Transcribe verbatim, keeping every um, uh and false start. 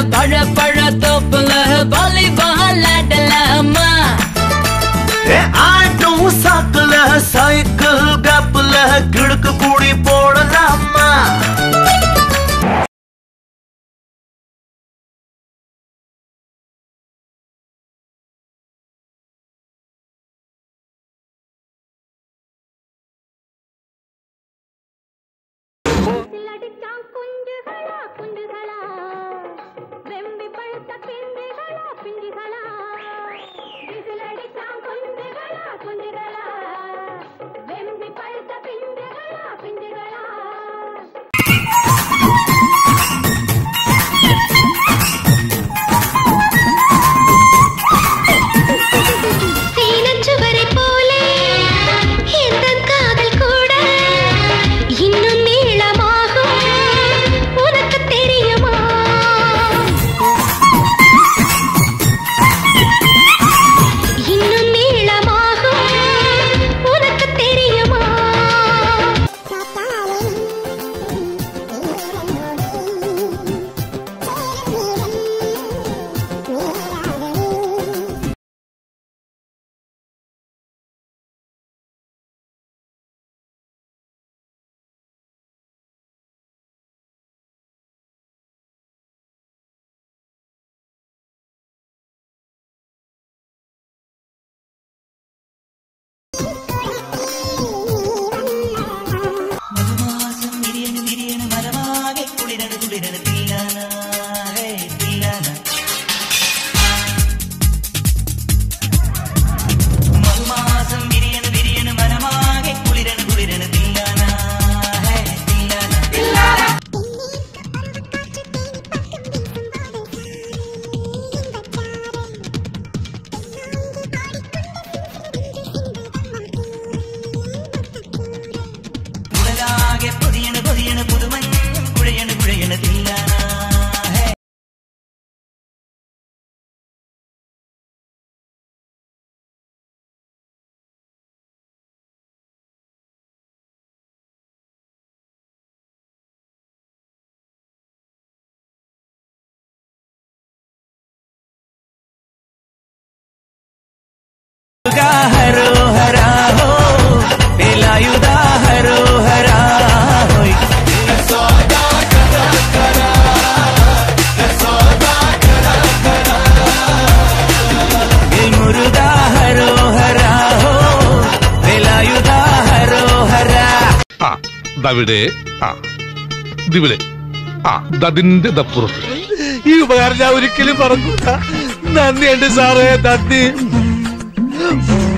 பழ பழ தோப்புல வாலிபால் ஆடலாமா ஆட்டும் சாக்குல சைக்கிள் கப்புல கிழக்கு கூடி போடலாமா हरो हरा हो बेलायुदा हरो हरा हो सौदा करा करा सौदा करा करा मुर्दा हरो हरा हो बेलायुदा हरो हरा ആ ദവിടെ ആ ദിവിടെ ആ ദതിന്റെ ദപ്പുറത്ത് ഈ ഉപകാരം ഞാൻ ഒരിക്കലും പറഞ്ഞൂടാ. നന്ദിയുണ്ട് സാറേ, നന്ദി.